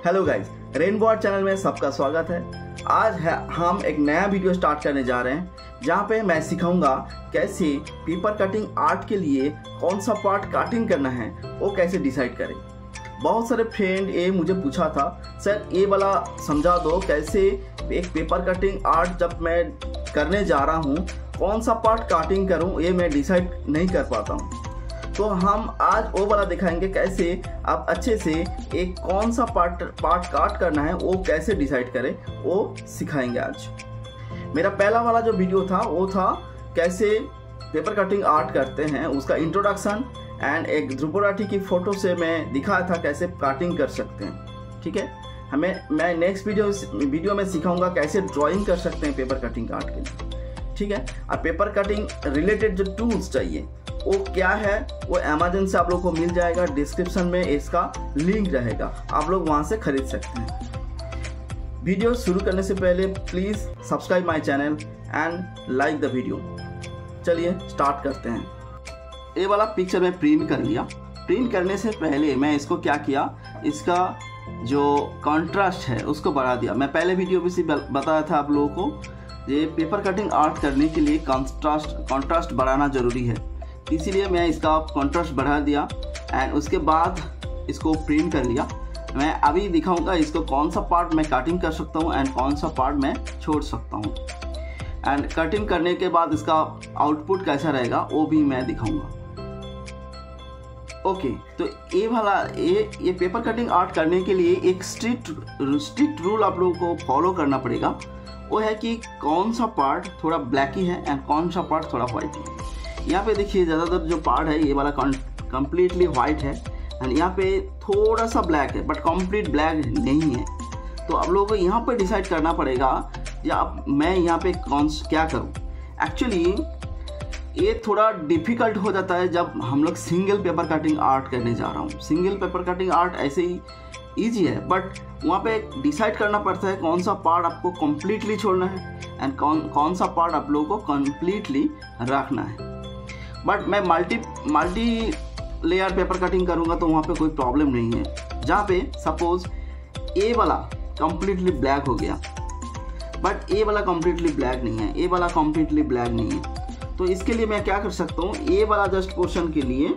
Hello guys, rainbow art channel में सबका स्वागत है। आज हम एक नया वीडियो स्टार्ट करने जा रहे हैं जहां पे मैं सिखाऊंगा कैसे पेपर कटिंग आर्ट के लिए कौन सा पार्ट कटिंग करना है वो कैसे डिसाइड करें। बहुत सारे फ्रेंड ये मुझे पूछा था, सर ये वाला समझा दो कैसे एक पेपर कटिंग आर्ट जब मैं करने जा रहा हूँ कौन सा पार्ट कटिंग करूँ ये मैं डिसाइड नहीं कर पाता हूँ। तो हम आज वो वाला दिखाएंगे कैसे आप अच्छे से एक कौन सा पार्ट काट करना है वो कैसे डिसाइड करें, वो सिखाएंगे आज। मेरा पहला वाला जो वीडियो था वो था कैसे पेपर कटिंग आर्ट करते हैं, उसका इंट्रोडक्शन एंड एक ध्रुव राठी की फ़ोटो से मैं दिखाया था कैसे कटिंग कर सकते हैं। ठीक है, मैं नेक्स्ट वीडियो में सिखाऊंगा कैसे ड्राइंग कर सकते हैं पेपर कटिंग आर्ट के लिए। ठीक है, और पेपर कटिंग रिलेटेड जो टूल्स चाहिए वो क्या है वो अमेज़न से आप लोग को मिल जाएगा। डिस्क्रिप्शन में इसका लिंक रहेगा, आप लोग वहां से खरीद सकते हैं। वीडियो शुरू करने से पहले please subscribe my channel and like the video. चलिए स्टार्ट करते हैं। ये वाला पिक्चर मैं प्रिंट कर लिया। प्रिंट करने से पहले मैं इसको क्या किया, इसका जो कॉन्ट्रास्ट है उसको बढ़ा दिया। मैं पहले वीडियो में से बताया था आप लोगों को ये पेपर कटिंग आर्ट करने के लिए कॉन्ट्रास्ट बढ़ाना ज़रूरी है, इसीलिए मैं इसका कॉन्ट्रास्ट बढ़ा दिया एंड उसके बाद इसको प्रिंट कर लिया। मैं अभी दिखाऊंगा इसको कौन सा पार्ट मैं कटिंग कर सकता हूँ एंड कौन सा पार्ट मैं छोड़ सकता हूँ, एंड कटिंग करने के बाद इसका आउटपुट कैसा रहेगा वो भी मैं दिखाऊंगा। ओके, तो ये वाला ये पेपर कटिंग आर्ट करने के लिए एक स्ट्रिक्ट रूल आप लोगों को फॉलो करना पड़ेगा। वो है कि कौन सा पार्ट थोड़ा ब्लैक ही है एंड कौन सा पार्ट थोड़ा वाइट है। यहाँ पे देखिए ज़्यादातर जो पार्ट है ये वाला कम्प्लीटली वाइट है एंड यहाँ पे थोड़ा सा ब्लैक है बट कंप्लीट ब्लैक नहीं है। तो आप लोगों को यहाँ पे डिसाइड करना पड़ेगा या मैं यहाँ पे क्या करूँ। एक्चुअली ये थोड़ा डिफ़िकल्ट हो जाता है जब हम लोग सिंगल पेपर कटिंग आर्ट करने जा रहा हूँ। सिंगल पेपर कटिंग आर्ट ऐसे ही ईजी है बट वहाँ पे डिसाइड करना पड़ता है कौन सा पार्ट आपको कम्प्लीटली छोड़ना है एंड कौन सा पार्ट आप लोगों को कम्प्लीटली रखना है। बट मैं मल्टी लेयर पेपर कटिंग करूँगा तो वहाँ पे कोई प्रॉब्लम नहीं है। जहाँ पे सपोज ए वाला कम्प्लीटली ब्लैक हो गया बट ए वाला कम्प्लीटली ब्लैक नहीं है, ए वाला कम्प्लीटली ब्लैक नहीं है, तो इसके लिए मैं क्या कर सकता हूँ, ए वाला जस्ट पोर्शन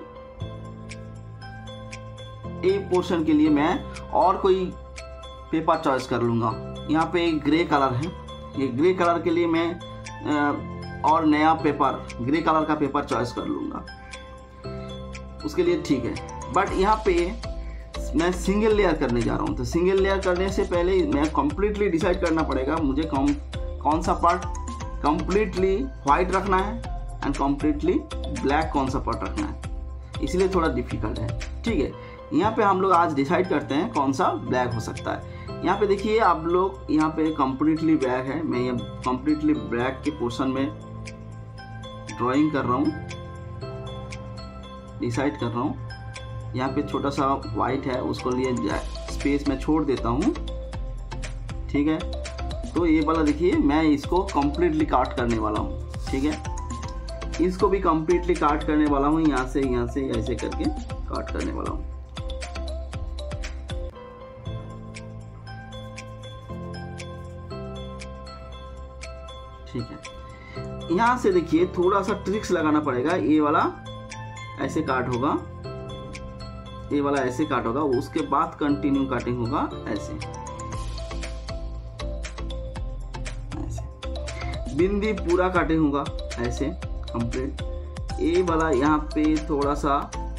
के लिए मैं और कोई पेपर चॉइस कर लूँगा। यहाँ पे एक ग्रे कलर है, ये ग्रे कलर के लिए मैं और नया पेपर ग्रे कलर का पेपर चॉइस कर लूँगा उसके लिए। ठीक है, बट यहाँ पे मैं सिंगल लेयर करने जा रहा हूँ, तो सिंगल लेयर करने से पहले मैं कम्प्लीटली डिसाइड करना पड़ेगा मुझे कौन सा पार्ट कम्प्लीटली वाइट रखना है एंड कम्प्लीटली ब्लैक कौन सा पार्ट रखना है, इसलिए थोड़ा डिफिकल्ट है। ठीक है, यहाँ पे हम लोग आज डिसाइड करते हैं कौन सा ब्लैक हो सकता है। यहाँ पे देखिए आप लोग, यहाँ पे कम्प्लीटली ब्लैक है, मैं ये कम्प्लीटली ब्लैक के पोर्शन में ड्राइंग कर रहा हूँ, डिसाइड कर रहा हूँ। यहाँ पे छोटा सा वाइट है उसको लिए स्पेस में छोड़ देता हूँ। ठीक है, तो ये वाला देखिए मैं इसको कम्प्लीटली काट करने वाला हूँ। ठीक है, इसको भी कम्प्लीटली काट करने वाला हूँ, यहाँ से ऐसे करके काट करने वाला हूँ। ठीक है, यहाँ से देखिए थोड़ा सा ट्रिक्स लगाना पड़ेगा। ये वाला ऐसे काट होगा, ये वाला ऐसे काट होगा, उसके बाद कंटिन्यू काटिंग होगा ऐसे बिंदी पूरा काटिंग होगा ऐसे कंप्लीट। ये वाला यहाँ पे थोड़ा सा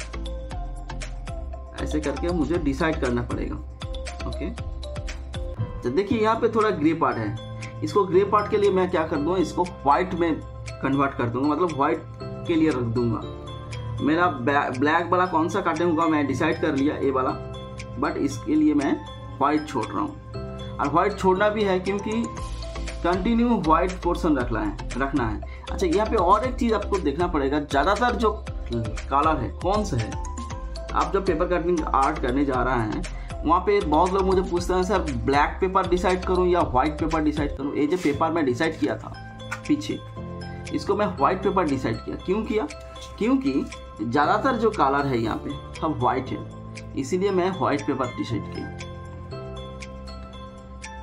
ऐसे करके मुझे डिसाइड करना पड़ेगा। ओके, तो देखिए यहाँ पे थोड़ा ग्रे पार्ट है, इसको ग्रे पार्ट के लिए मैं क्या कर दूंगा, इसको व्हाइट में कन्वर्ट कर दूंगा, मतलब व्हाइट के लिए रख दूंगा। मेरा ब्लैक वाला कौन सा काटे होगा मैं डिसाइड कर लिया, ए वाला, बट इसके लिए मैं व्हाइट छोड़ रहा हूँ। और व्हाइट छोड़ना भी है क्योंकि कंटिन्यू व्हाइट पोर्शन रखना है। अच्छा, यहाँ पे और एक चीज़ आपको देखना पड़ेगा, ज़्यादातर जो कलर है कौन सा है। आप जब पेपर कटिंग आर्ट करने जा रहे हैं वहाँ पे बहुत लोग मुझे पूछते हैं, सर ब्लैक पेपर डिसाइड करूँ या वाइट पेपर डिसाइड करूँ। ये जो पेपर मैं डिसाइड किया था पीछे, इसको मैं वाइट पेपर डिसाइड किया। क्यों किया? क्योंकि ज़्यादातर जो कलर है यहाँ पे सब वाइट है, इसीलिए मैं वाइट पेपर डिसाइड किया।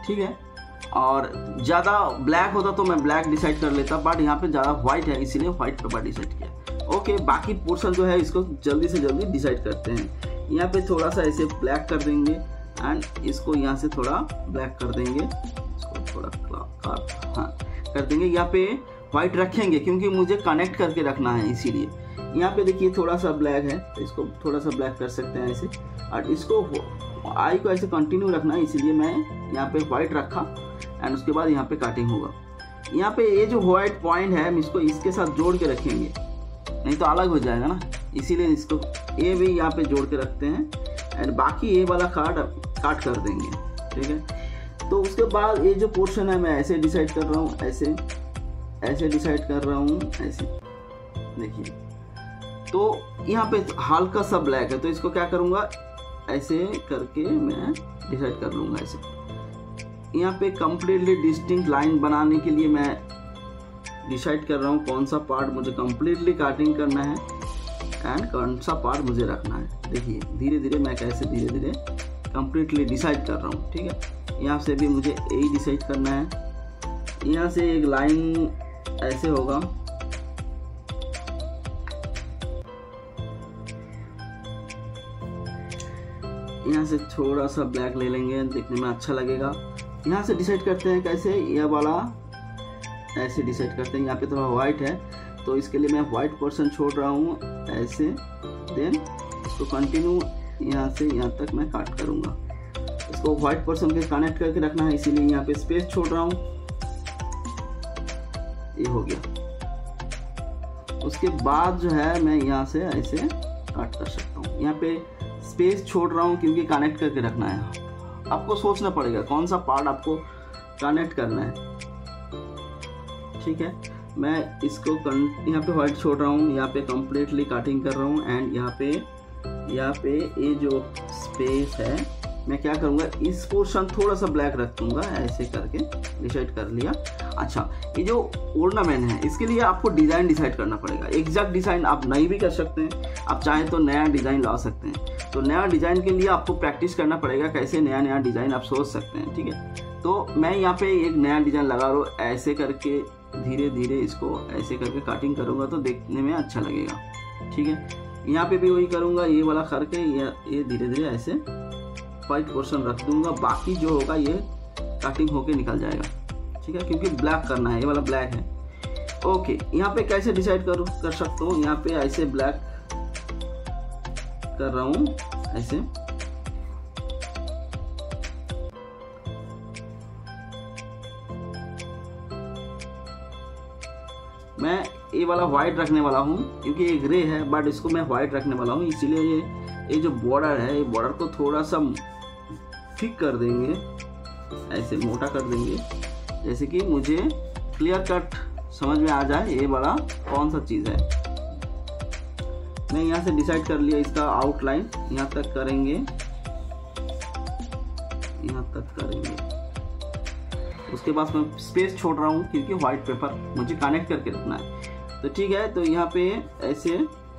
ठीक है। और ज़्यादा ब्लैक होता तो मैं ब्लैक डिसाइड कर लेता, बट यहाँ पे ज़्यादा व्हाइट है इसीलिए व्हाइट पेपर डिसाइड किया। ओके, बाकी पोर्शन जो है इसको जल्दी से जल्दी डिसाइड करते हैं। यहाँ पे थोड़ा सा ऐसे ब्लैक कर देंगे एंड इसको यहाँ से थोड़ा ब्लैक कर देंगे, इसको थोड़ा हाँ कर देंगे। यहाँ पे व्हाइट रखेंगे क्योंकि मुझे कनेक्ट करके रखना है, इसीलिए यहाँ पे देखिए थोड़ा सा ब्लैक है तो इसको थोड़ा सा ब्लैक कर सकते हैं ऐसे। और इसको आई को ऐसे कंटिन्यू रखना है, इसीलिए मैं यहाँ पे व्हाइट रखा एंड उसके बाद यहाँ पे काटिंग होगा। यहाँ पे ये जो व्हाइट पॉइंट है हम इसको इसके साथ जोड़ के रखेंगे, नहीं तो अलग हो जाएगा ना, इसीलिए इसको ये भी यहाँ पे जोड़ के रखते हैं एंड बाकी ये वाला काट कर देंगे, ठीक है। तो उसके बाद ये जो पोर्शन है मैं ऐसे डिसाइड कर रहा हूँ, ऐसे डिसाइड कर रहा हूँ ऐसे, देखिए। तो यहाँ पे हल्का सा ब्लैक है तो इसको क्या करूँगा, ऐसे करके मैं डिसाइड कर लूँगा ऐसे। यहाँ पे कंप्लीटली डिस्टिंक्ट लाइन बनाने के लिए मैं डिसाइड कर रहा हूँ कौन सा पार्ट मुझे कंप्लीटली काटिंग करना है एंड कौन सा पार्ट मुझे रखना है। देखिए धीरे धीरे मैं कैसे धीरे धीरे कंप्लीटली डिसाइड कर रहा हूँ, ठीक है। यहाँ से भी मुझे यही डिसाइड करना है। यहाँ से एक लाइन ऐसे होगा, यहाँ से थोड़ा सा ब्लैक ले लेंगे, देखने में अच्छा लगेगा। यहाँ से डिसाइड करते हैं कैसे, यह वाला ऐसे डिसाइड करते हैं। यहाँ पे थोड़ा व्हाइट है तो इसके लिए मैं व्हाइट पोर्शन छोड़ रहा हूँ ऐसे, देन इसको कंटिन्यू यहाँ से यहाँ तक मैं काट करूँगा। इसको व्हाइट पोर्शन के कनेक्ट करके रखना है, इसीलिए यहाँ पे स्पेस छोड़ रहा हूँ। ये हो गया। उसके बाद जो है मैं यहाँ से ऐसे काट कर सकता हूँ। यहाँ पे स्पेस छोड़ रहा हूँ क्योंकि कनेक्ट करके रखना है। आपको सोचना पड़ेगा कौन सा पार्ट आपको कनेक्ट करना है, ठीक है। मैं इसको यहाँ पे व्हाइट छोड़ रहा हूँ, यहाँ पे कंप्लीटली काटिंग कर रहा हूँ एंड यहाँ पे ये जो स्पेस है मैं क्या करूँगा, इस पोर्शन थोड़ा सा ब्लैक रख दूँगा, ऐसे करके डिसाइड कर लिया। अच्छा, ये जो ओर्नामेंट है इसके लिए आपको डिज़ाइन डिसाइड करना पड़ेगा। एग्जैक्ट डिज़ाइन आप नहीं भी कर सकते हैं, आप चाहें तो नया डिज़ाइन ला सकते हैं। तो नया डिज़ाइन के लिए आपको प्रैक्टिस करना पड़ेगा, कैसे नया नया डिज़ाइन आप सोच सकते हैं, ठीक है। तो मैं यहाँ पे एक नया डिज़ाइन लगा रहा हूँ, ऐसे करके धीरे धीरे इसको ऐसे करके काटिंग करूँगा तो देखने में अच्छा लगेगा, ठीक है। यहाँ पे भी वही करूँगा, ये वाला करके ये धीरे धीरे ऐसे व्हाइट पोर्शन रख दूंगा, बाकी जो होगा ये कटिंग होके निकल जाएगा, ठीक है, क्योंकि ब्लैक करना है, ये वाला ब्लैक है। ओके, यहाँ पे कैसे डिसाइड कर सकता हूँ, यहाँ पे ऐसे ब्लैक कर रहा हूँ ऐसे, मैं ये वाला व्हाइट रखने वाला हूँ क्योंकि ये ग्रे है, बट इसको मैं व्हाइट रखने वाला हूँ, इसीलिए ये जो बॉर्डर है, ये बॉर्डर को थोड़ा सा थिक कर देंगे, ऐसे मोटा कर देंगे, जैसे कि मुझे क्लियर कट समझ में आ जाए ये वाला कौन सा चीज़ है। मैं यहाँ से डिसाइड कर लिया, इसका आउटलाइन यहाँ तक करेंगे, यहाँ तक करेंगे। उसके बाद मैं स्पेस छोड़ रहा हूँ क्योंकि व्हाइट पेपर मुझे कनेक्ट करके रखना है। तो ठीक है, तो यहाँ पे ऐसे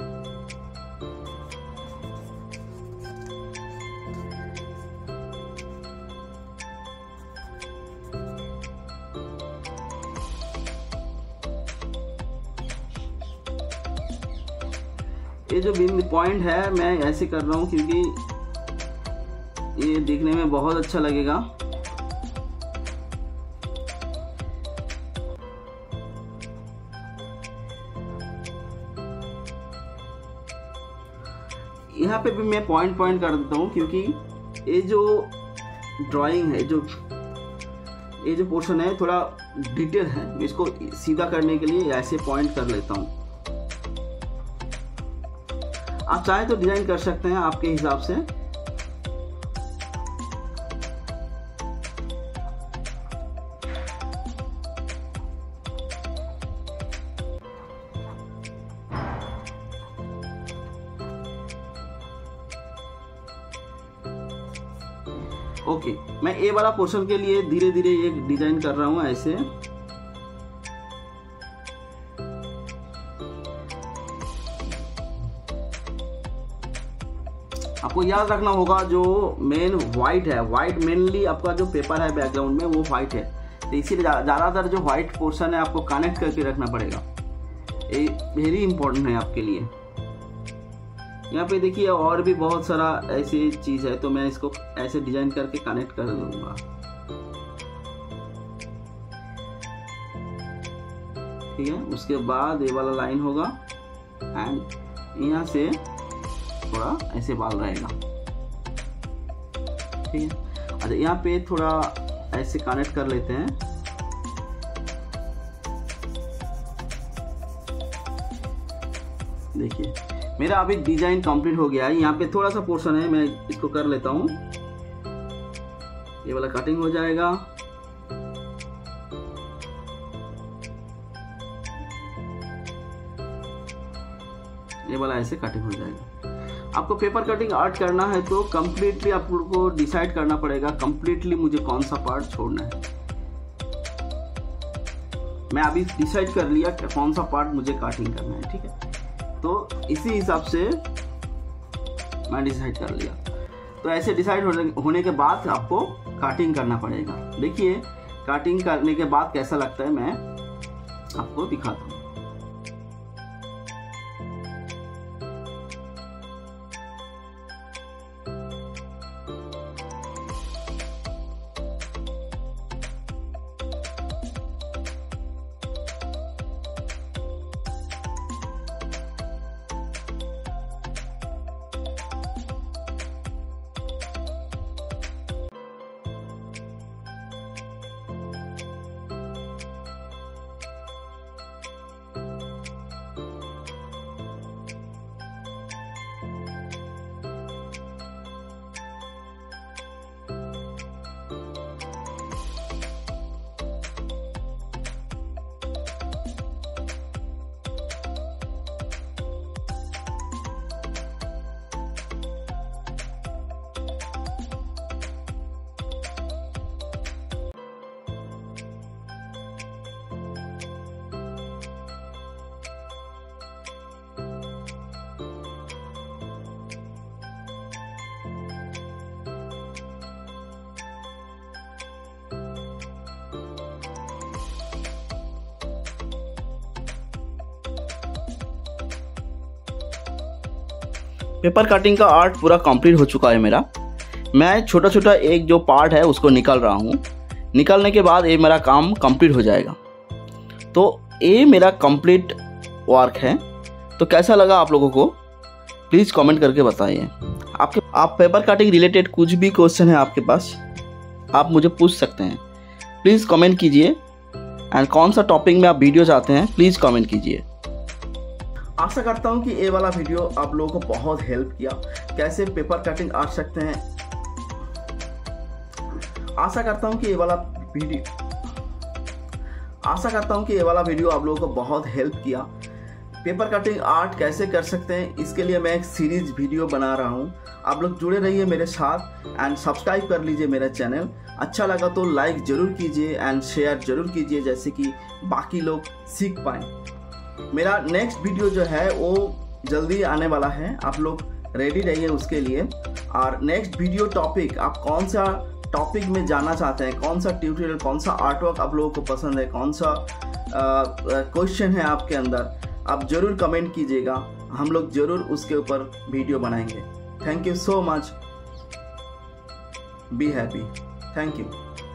ये जो बिंदु पॉइंट है मैं ऐसे कर रहा हूँ क्योंकि ये दिखने में बहुत अच्छा लगेगा। यहाँ पे भी मैं पॉइंट कर देता हूँ क्योंकि ये जो ड्राइंग है, ये जो पोर्शन है थोड़ा डिटेल है, मैं इसको सीधा करने के लिए ऐसे पॉइंट कर लेता हूँ। आप चाहे तो डिजाइन कर सकते हैं आपके हिसाब से। ओके, मैं ए वाला पोर्शन के लिए धीरे धीरे एक डिजाइन कर रहा हूं ऐसे। आपको आपको याद रखना होगा जो मेन वाइट है, वाइट मेनली आपका जो पेपर है बैकग्राउंड में वो वाइट है, तो इसीलिए ज़्यादातर जो वाइट पोर्शन है आपको कनेक्ट करके रखना पड़ेगा। ये वेरी इंपॉर्टेंट है आपके लिए। यहाँ पे देखिए और भी बहुत सारा ऐसी चीज़ है, तो मैं इसको ऐसे डिजाइन करके कनेक्ट कर दूंगा। ठीक है, उसके बाद ये वाला लाइन होगा एंड यहाँ से थोड़ा ऐसे बाल रहेगा। ठीक है, अच्छा यहाँ पे थोड़ा ऐसे कनेक्ट कर लेते हैं। देखिए मेरा अभी डिजाइन कंप्लीट हो गया है। यहाँ पे थोड़ा सा पोर्शन है, मैं इसको कर लेता हूँ। ये वाला कटिंग हो जाएगा। ये वाला ऐसे कटिंग हो जाएगा। आपको पेपर कटिंग आर्ट करना है तो कंप्लीटली आपको डिसाइड करना पड़ेगा कंप्लीटली मुझे कौन सा पार्ट छोड़ना है। मैं अभी डिसाइड कर लिया कि कौन सा पार्ट मुझे कटिंग करना है। ठीक है, तो इसी हिसाब से मैं डिसाइड कर लिया। तो ऐसे डिसाइड होने के बाद आपको कटिंग करना पड़ेगा। देखिए कटिंग करने के बाद कैसा लगता है मैं आपको दिखाता हूँ। पेपर कटिंग का आर्ट पूरा कंप्लीट हो चुका है मेरा। मैं छोटा छोटा एक जो पार्ट है उसको निकाल रहा हूँ। निकालने के बाद ये मेरा काम कंप्लीट हो जाएगा। तो ये मेरा कंप्लीट वर्क है। तो कैसा लगा आप लोगों को प्लीज़ कमेंट करके बताइए। आप पेपर कटिंग रिलेटेड कुछ भी क्वेश्चन है आपके पास, आप मुझे पूछ सकते हैं। प्लीज़ कमेंट कीजिए एंड कौन सा टॉपिक में आप वीडियो चाहते हैं प्लीज़ कमेंट कीजिए। आशा करता हूं कि ये वाला वीडियो आप लोगों को बहुत हेल्प किया, कैसे पेपर कटिंग आर्ट सकते हैं। आशा करता हूं कि ये वाला वीडियो आप लोगों को बहुत हेल्प किया। पेपर कटिंग आर्ट कैसे कर सकते हैं इसके लिए मैं एक सीरीज वीडियो बना रहा हूं। आप लोग जुड़े रहिए मेरे साथ एंड सब्सक्राइब कर लीजिए मेरा चैनल। अच्छा लगा तो लाइक जरूर कीजिए एंड शेयर जरूर कीजिए, जैसे कि बाकी लोग सीख पाएँ। मेरा नेक्स्ट वीडियो जो है वो जल्दी आने वाला है, आप लोग रेडी रहिए उसके लिए। और नेक्स्ट वीडियो टॉपिक आप कौन सा टॉपिक में जाना चाहते हैं, कौन सा ट्यूटोरियल, कौन सा आर्टवर्क आप लोगों को पसंद है, कौन सा क्वेश्चन है आपके अंदर, आप ज़रूर कमेंट कीजिएगा। हम लोग ज़रूर उसके ऊपर वीडियो बनाएंगे। Thank you so much, be happy, thank you.